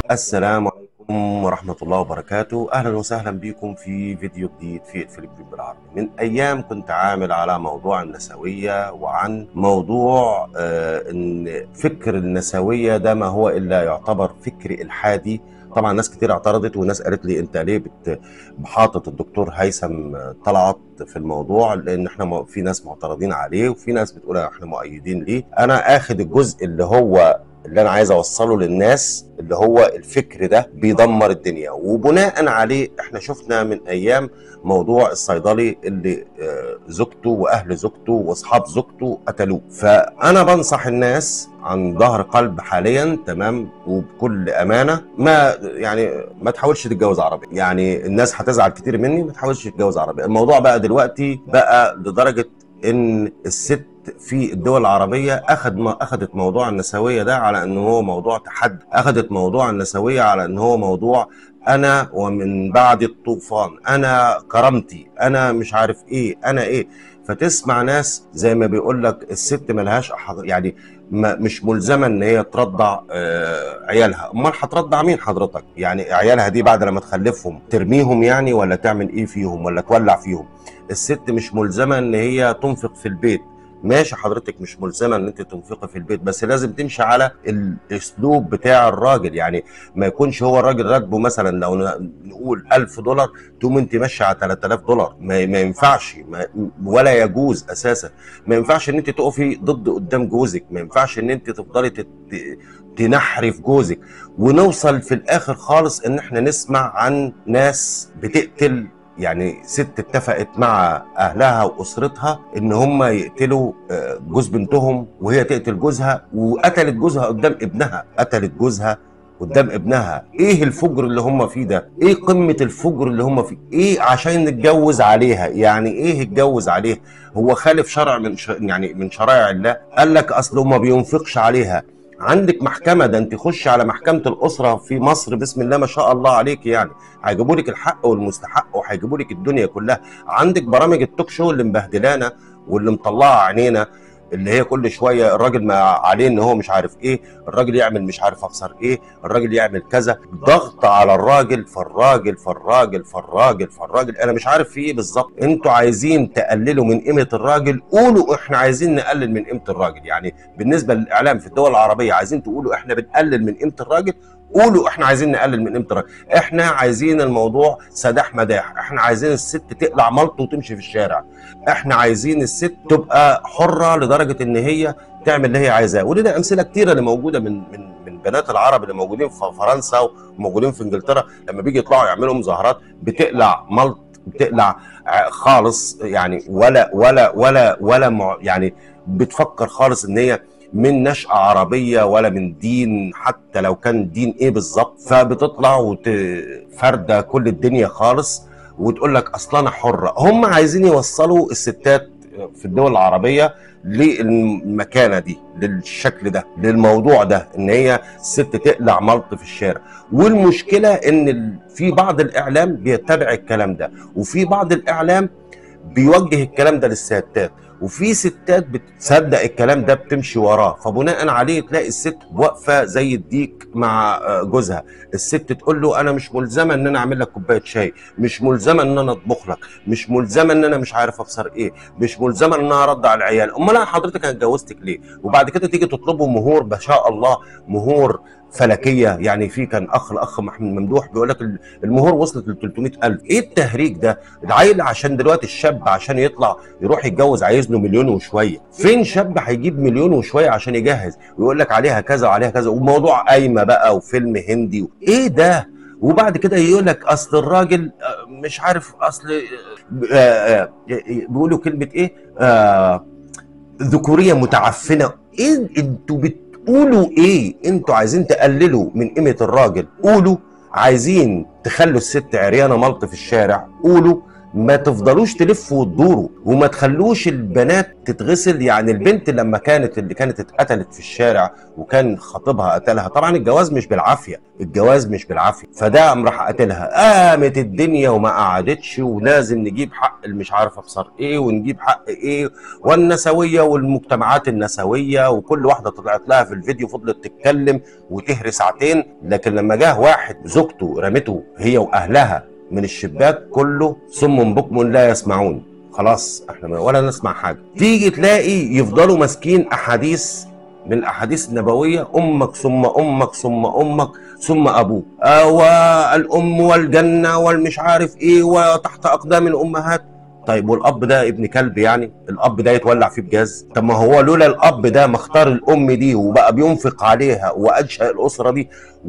السلام عليكم ورحمة الله وبركاته. أهلا وسهلا بكم في فيديو جديد في اقفل البيت بالعربي. من أيام كنت عامل على موضوع النسوية وعن موضوع إن فكر النسوية ده ما هو إلا يعتبر فكر إلحادي. طبعا ناس كتير اعترضت وناس قالت لي انت ليه بحاطط الدكتور هيثم طلعت في الموضوع، لان احنا في ناس معترضين عليه وفي ناس بتقول احنا مؤيدين ليه. انا اخد الجزء اللي انا عايز اوصله للناس، اللي هو الفكر ده بيدمر الدنيا، وبناء عليه احنا شفنا من ايام موضوع الصيدلي اللي زوجته واهل زوجته واصحاب زوجته قتلوه. فانا بنصح الناس عن ظهر قلب حاليا تمام وبكل امانه، ما تحاولش تتجوز عربي. يعني الناس هتزعل كتير مني، ما تحاولش تتجوز عربي. الموضوع بقى دلوقتي بقى لدرجه ان الست في الدول العربية أخذت موضوع النسوية ده على أنه هو موضوع تحدي، أخذت موضوع النسوية على أنه هو موضوع أنا ومن بعد الطوفان، أنا كرامتي، أنا مش عارف إيه، أنا إيه. فتسمع ناس زي ما بيقول لك الست ملهاش يعني مش ملزمة ان هي ترضع عيالها. امال هترضع مين حضرتك؟ يعني عيالها دي بعد لما تخلفهم ترميهم يعني، ولا تعمل ايه فيهم، ولا تولع فيهم؟ الست مش ملزمة ان هي تنفق في البيت. ماشي حضرتك مش ملزمه ان انت تنفقي في البيت، بس لازم تمشي على الاسلوب بتاع الراجل. يعني ما يكونش هو الراجل راكبه مثلا لو نقول $1000 تقوم انت ماشيه على $3000. ما ينفعش، ولا يجوز اساسا. ما ينفعش ان انت تقفي ضد قدام جوزك، ما ينفعش ان انت تفضلي تنحري في جوزك. ونوصل في الاخر خالص ان احنا نسمع عن ناس بتقتل، يعني ست اتفقت مع اهلها واسرتها ان هم يقتلوا جوز بنتهم، وهي تقتل جوزها، وقتلت جوزها قدام ابنها، قتلت جوزها قدام ابنها. ايه الفجر اللي هم فيه ده؟ ايه قمة الفجر اللي هم فيه؟ ايه عشان نتجوز عليها؟ يعني ايه اتجوز عليها؟ هو خالف شرع يعني من شرائع الله؟ قال لك اصله ما بينفقش عليها. عندك محكمة، ده انت خش على محكمة الأسرة في مصر بسم الله ما شاء الله عليك، يعني هيجيبوا لك الحق والمستحق وهيجيبوا لك الدنيا كلها. عندك برامج التوك شو اللي مبهدلانا واللي مطلعه عينينا، اللي هي كل شويه الراجل ما عليه ان هو مش عارف ايه، الراجل يعمل مش عارف اخسر ايه، الراجل يعمل كذا، ضغط على الراجل. فالراجل انا مش عارف في ايه بالظبط. انتوا عايزين تقللوا من قيمه الراجل، قولوا احنا عايزين نقلل من قيمه الراجل. يعني بالنسبه للاعلام في الدول العربيه عايزين تقولوا احنا بنقلل من قيمه الراجل، قولوا احنا عايزين نقلل من قيمه الراجل. احنا عايزين الموضوع سداح مداح، احنا عايزين الست تقلع ملط وتمشي في الشارع، احنا عايزين الست تبقى حره لدرجه ان هي تعمل اللي هي عايزاه. ولنا امثله كتيره اللي موجوده من بنات العرب اللي موجودين في فرنسا وموجودين في انجلترا، لما بيجي يطلعوا يعملوا مظاهرات بتقلع ملط، بتقلع خالص، يعني ولا يعني بتفكر خالص ان هي من نشأة عربية ولا من دين، حتى لو كان دين ايه بالظبط. فبتطلع وتفردة كل الدنيا خالص وتقول لك اصلا انا حرة. هم عايزين يوصلوا الستات في الدول العربية للمكانة دي، للشكل ده، للموضوع ده، ان هي الست تقلع ملط في الشارع. والمشكلة ان في بعض الاعلام بيتبع الكلام ده، وفي بعض الاعلام بيوجه الكلام ده للستات، وفي ستات بتصدق الكلام ده بتمشي وراه. فبناء عليه تلاقي الست واقفه زي الديك مع جوزها. الست تقول له انا مش ملزمه ان انا اعمل لك كوبايه شاي، مش ملزمه ان انا اطبخ لك، مش ملزمه ان انا مش عارف ابصر ايه، مش ملزمه ان انا ارضع العيال. امال انا حضرتك انا اتجوزتك ليه؟ وبعد كده تيجي تطلبوا مهور ما شاء الله، مهور فلكيه. يعني في كان الاخ محمد ممدوح بيقول لك المهور وصلت ل 300,000. ايه التهريج ده؟ العيل عشان دلوقتي الشاب عشان يطلع يروح يتجوز عايز له مليون وشويه. فين شاب هيجيب مليون وشويه عشان يجهز ويقول لك عليها كذا وعليها كذا، وموضوع قايمه بقى وفيلم هندي ايه ده؟ وبعد كده يقول لك اصل الراجل مش عارف، اصل بيقولوا كلمه ايه، ذكوريه متعفنه. ايه انتوا بتقولوا ايه؟ انتوا عايزين تقللوا من قيمه الراجل، قولوا. عايزين تخلوا الست عريانه ملط في الشارع، قولوا. ما تفضلوش تلفوا وتدوروا، وما تخلوش البنات تتغسل. يعني البنت لما اللي كانت اتقتلت في الشارع وكان خطيبها قتلها، طبعا الجواز مش بالعافيه، الجواز مش بالعافيه، فده قام راح قتلها، قامت الدنيا وما قعدتش، ولازم نجيب حق مش عارف ابصر ايه ونجيب حق ايه، والنسويه والمجتمعات النسويه، وكل واحده طلعت لها في الفيديو فضلت تتكلم وتهري ساعتين. لكن لما جه واحد زوجته رمته هي واهلها من الشباك، كله صم بكم لا يسمعون، خلاص احنا ولا نسمع حاجه. تيجي تلاقي يفضلوا ماسكين احاديث من الاحاديث النبويه، امك ثم امك ثم امك ثم ابوك، والام والجنه والمش عارف ايه وتحت اقدام الامهات. طيب والاب ده ابن كلب؟ يعني الاب ده يتولع فيه بجاز؟ طب ما هو لولا الاب ده ما اختار الام دي وبقى بينفق عليها وانشا الاسره دي،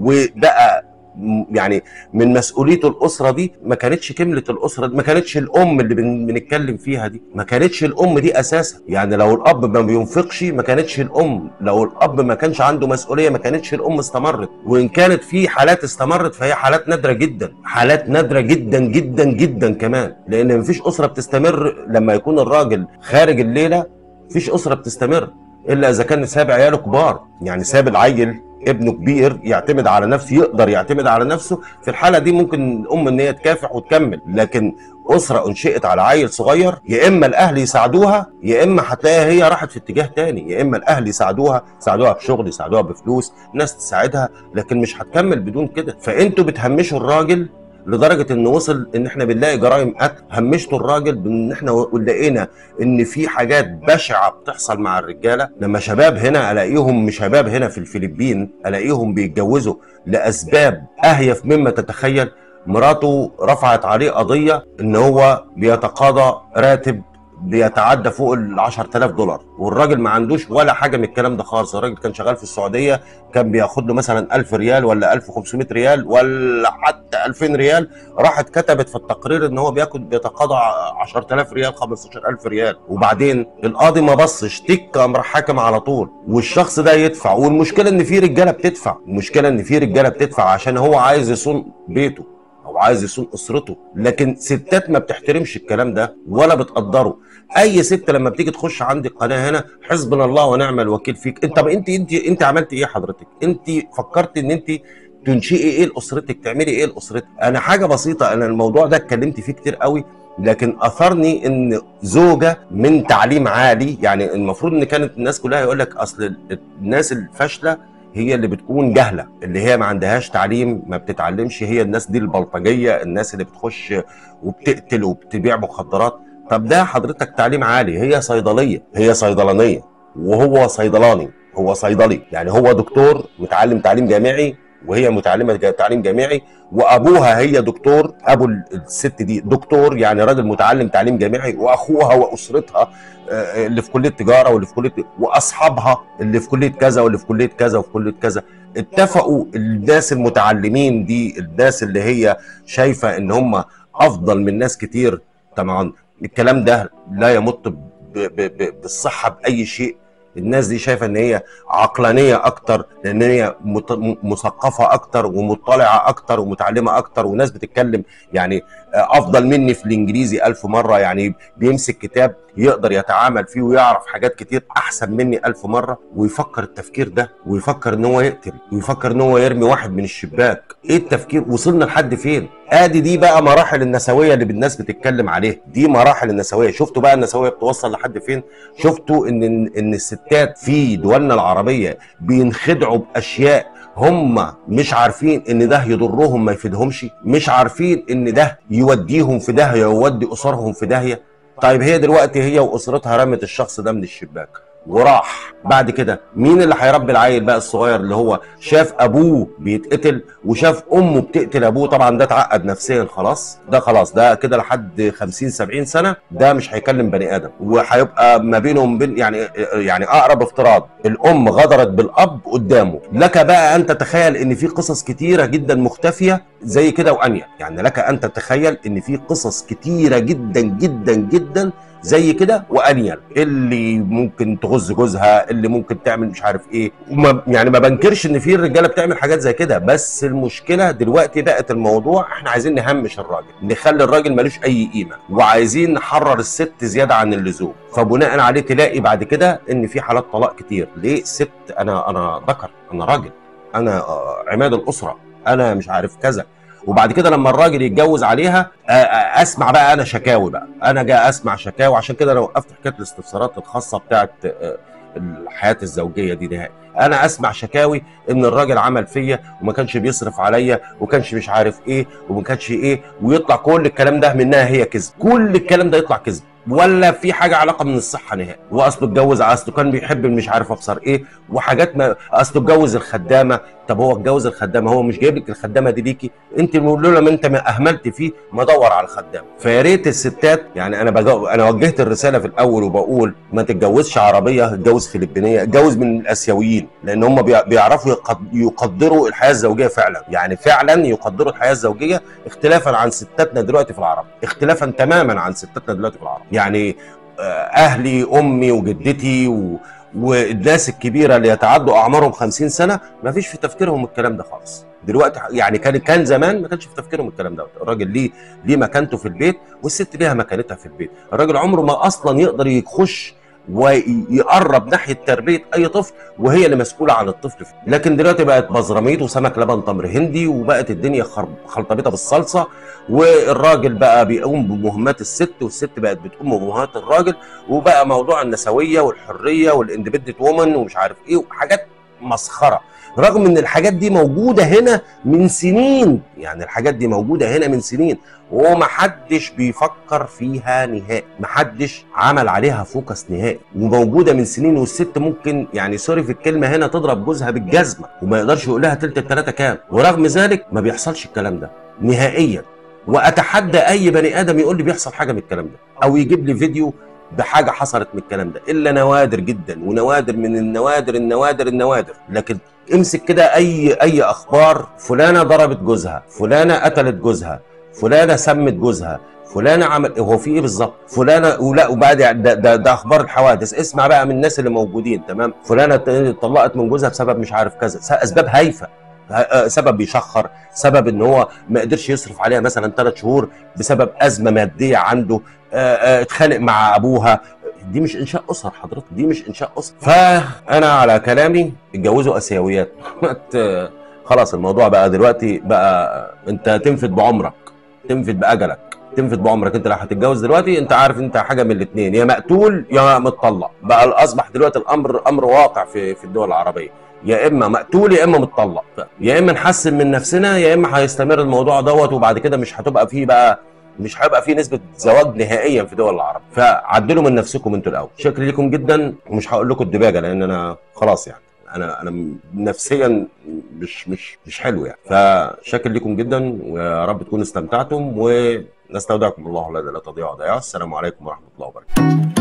وبقى يعني من مسؤوليته الاسره دي، ما كانتش كملت الاسره دي، ما كانتش الام اللي بنتكلم فيها دي، ما كانتش الام دي اساسا. يعني لو الاب ما بينفقش ما كانتش الام، لو الاب ما كانش عنده مسؤوليه ما كانتش الام استمرت. وان كانت في حالات استمرت فهي حالات نادره جدا، حالات نادره جدا جدا جدا كمان، لان مفيش اسره بتستمر لما يكون الراجل خارج الليله، مفيش اسره بتستمر الا اذا كان ساب عياله كبار، يعني ساب العيل ابنه كبير يعتمد على نفسه، يقدر يعتمد على نفسه، في الحاله دي ممكن الام ان هي تكافح وتكمل. لكن اسره انشئت على عيل صغير، يا اما الاهل يساعدوها يا اما هتلاقيها هي راحت في اتجاه تاني، يا اما الاهل يساعدوها بشغل، يساعدوها بفلوس، ناس تساعدها، لكن مش هتكمل بدون كده. فانتوا بتهمشوا الراجل لدرجه انه وصل ان احنا بنلاقي جرائم قتل. همشتوا الراجل بان احنا لقينا ان في حاجات بشعه بتحصل مع الرجاله. لما شباب هنا الاقيهم، شباب هنا في الفلبين الاقيهم بيتجوزوا لاسباب اهيف مما تتخيل. مراته رفعت عليه قضيه ان هو بيتقاضى راتب بيتعدى فوق ال 10000 دولار، والراجل ما عندوش ولا حاجه من الكلام ده خالص. الراجل كان شغال في السعوديه، كان بياخد له مثلا 1000 ريال ولا 1500 ريال ولا حتى 2000 ريال. راحت كتبت في التقرير ان هو بيتقاضى 10000 ريال 15000 ريال، وبعدين القاضي ما بصش، تك قام راح حاكم على طول، والشخص ده يدفع. والمشكله ان في رجاله بتدفع، المشكله ان في رجاله بتدفع عشان هو عايز يصون بيته او عايز يصون اسرته. لكن ستات ما بتحترمش الكلام ده ولا بتقدره. اي ست لما بتيجي تخش عندي القناه هنا، حسبنا الله ونعم الوكيل فيك. انت عملت ايه حضرتك؟ انت فكرت ان انت تنشئي ايه لاسرتك، تعملي ايه لاسرتك؟ انا حاجه بسيطه، انا الموضوع ده اتكلمت فيه كتير قوي، لكن اثرني ان زوجه من تعليم عالي. يعني المفروض ان كانت الناس كلها يقول لك اصل الناس الفاشله هي اللي بتكون جهله، اللي هي ما عندهاش تعليم، ما بتتعلمش، هي الناس دي البلطجيه، الناس اللي بتخش وبتقتل وبتبيع مخدرات. طب ده حضرتك تعليم عالي، هي صيدليه، هي صيدلانيه، وهو صيدلاني، هو صيدلي، يعني هو دكتور متعلم تعليم جامعي وهي متعلمه تعليم جامعي، وابوها هي دكتور، ابو الست دي دكتور يعني راجل متعلم تعليم جامعي، واخوها واسرتها اللي في كليه تجاره واللي في كليه، واصحابها اللي في كليه كذا واللي في كليه كذا وفي كليه كذا. اتفقوا الناس المتعلمين دي، الناس اللي هي شايفه ان هم افضل من ناس كتير. طبعا الكلام ده لا يمت بالصحه باي شيء. الناس دي شايفه ان هي عقلانيه اكتر، لان هي مثقفه اكتر ومطلعه اكتر ومتعلمه اكتر، وناس بتتكلم يعني افضل مني في الانجليزي 1000 مره، يعني بيمسك كتاب يقدر يتعامل فيه ويعرف حاجات كتير احسن مني 1000 مره، ويفكر التفكير ده، ويفكر ان هو يقتل، ويفكر ان هو يرمي واحد من الشباك. ايه التفكير؟ وصلنا لحد فين؟ دي بقى مراحل النسويه اللي الناس بتتكلم عليها، دي مراحل النسويه. شفتوا بقى النسويه بتوصل لحد فين؟ شفتوا ان الستات في دولنا العربيه بينخدعوا باشياء هم مش عارفين ان ده يضرهم ما يفيدهمش، مش عارفين ان ده يوديهم في داهيه ويودي اسرهم في داهيه. طيب هي دلوقتي هي واسرتها رمت الشخص ده من الشباك وراح، بعد كده مين اللي هيربي العيل بقى الصغير اللي هو شاف ابوه بيتقتل وشاف امه بتقتل ابوه؟ طبعا ده اتعقد نفسيا خلاص، ده خلاص ده كده لحد 50 70 سنه ده مش هيكلم بني ادم، وهيبقى ما بينهم يعني اقرب افتراض الام غدرت بالاب قدامه. لك بقى ان تتخيل ان في قصص كتيره جدا مختفيه زي كده وانيا، يعني لك ان تتخيل ان في قصص كتيره جدا جدا جدا زي كده وانيل، اللي ممكن تغز جوزها، اللي ممكن تعمل مش عارف ايه. يعني ما بنكرش ان في الرجاله بتعمل حاجات زي كده، بس المشكله دلوقتي بقت الموضوع احنا عايزين نهمش الراجل، نخلي الراجل ملوش اي قيمه، وعايزين نحرر الست زياده عن اللزوم. فبناء عليه تلاقي بعد كده ان في حالات طلاق كتير. ليه؟ الست انا ذكر، انا راجل، انا عماد الاسره، انا مش عارف كذا. وبعد كده لما الراجل يتجوز عليها اسمع بقى انا شكاوي بقى، انا جاي اسمع شكاوي. عشان كده انا وقفت حكايه الاستفسارات الخاصه بتاعت الحياه الزوجيه دي نهائي. انا اسمع شكاوي ان الراجل عمل فيا وما كانش بيصرف عليا وكانش مش عارف ايه وما كانش ايه، ويطلع كل الكلام ده منها هي كذب. كل الكلام ده يطلع كذب، ولا في حاجه علاقه من الصحه نهائي. واصله اتجوز، اصله كان بيحب مش عارف ابصر ايه وحاجات، ما اصله اتجوز الخدامه. طب هو اتجوز الخدامه، هو مش جايب لك الخدامه دي ليكي انت؟ لولا ما انت ما اهملت فيه ما دور على الخدامه. فيا ريت الستات، يعني انا وجهت الرساله في الاول وبقول ما تتجوزش عربيه، اتجوز فلبينيه، اتجوز من الاسيويين، لان هم بيعرفوا يقدروا الحياه الزوجيه فعلا، يعني فعلا يقدروا الحياه الزوجيه، اختلافا عن ستاتنا دلوقتي في العرب، اختلافا تماما عن ستاتنا دلوقتي في العرب. يعني اهلي، امي وجدتي والناس الكبيره اللي يتعدوا اعمارهم 50 سنه ما فيش في تفكيرهم الكلام ده خالص دلوقتي. يعني كان زمان ما كانش في تفكيرهم الكلام ده. الراجل ليه مكانته في البيت، والست ليها مكانتها في البيت. الراجل عمره ما اصلا يقدر يخش ويقرب ناحيه تربيه اي طفل وهي اللي مسؤوله عن الطفل. لكن دلوقتي بقت بزراميط وسمك لبن تمر هندي، وبقت الدنيا خلطبيطه بالصلصه، والراجل بقى بيقوم بمهمات الست والست بقت بتقوم بمهمات الراجل، وبقى موضوع النسويه والحريه والاندبندنت وومن ومش عارف ايه وحاجات مسخره. رغم ان الحاجات دي موجوده هنا من سنين، يعني الحاجات دي موجوده هنا من سنين ومحدش بيفكر فيها نهائي، محدش عمل عليها فوكس نهائي، وموجوده من سنين. والست ممكن يعني سوري في الكلمه هنا تضرب جوزها بالجزمه وما يقدرش يقول لها تلت التلاته كام، ورغم ذلك ما بيحصلش الكلام ده نهائيا. واتحدى اي بني ادم يقول لي بيحصل حاجه من الكلام ده او يجيب لي فيديو بحاجه حصلت من الكلام ده، الا نوادر جدا، ونوادر من النوادر النوادر النوادر. لكن امسك كده اي اخبار، فلانه ضربت جوزها، فلانه قتلت جوزها، فلانه سمت جوزها، فلانه عمل، هو في ايه بالظبط؟ فلانه ولا وبعد ده اخبار الحوادث. اسمع بقى من الناس اللي موجودين، تمام؟ فلانه اتطلقت من جوزها بسبب مش عارف كذا، اسباب هايفه، سبب بيشخر، سبب ان هو ما قدرش يصرف عليها مثلا 3 شهور بسبب ازمه ماديه عنده، اتخانق مع ابوها. دي مش انشاء اسر حضرتك، دي مش انشاء اسر. فانا على كلامي اتجوزوا اسيويات. خلاص الموضوع بقى دلوقتي بقى انت تنفد بعمرك، تنفد باجلك، تنفد بعمرك. انت لو هتتجوز دلوقتي انت عارف انت حاجه من الاثنين، يا مقتول يا متطلق. بقى اصبح دلوقتي الامر امر واقع في الدول العربيه، يا اما مقتول يا اما متطلق. يا اما نحسن من نفسنا يا اما هيستمر الموضوع دوت، وبعد كده مش هتبقى فيه بقى، مش هيبقى فيه نسبه زواج نهائيا في دول العرب. فعدلوا من نفسكم انتوا الاول. شكرا لكم جدا، ومش هقول لكم الدباجه لان انا خلاص يعني انا نفسيا مش حلو يعني. فشكرا لكم جدا، ويا رب تكونوا استمتعتم، ونستودعكم الله الذي لا تضيع ودائعه. السلام عليكم ورحمه الله وبركاته.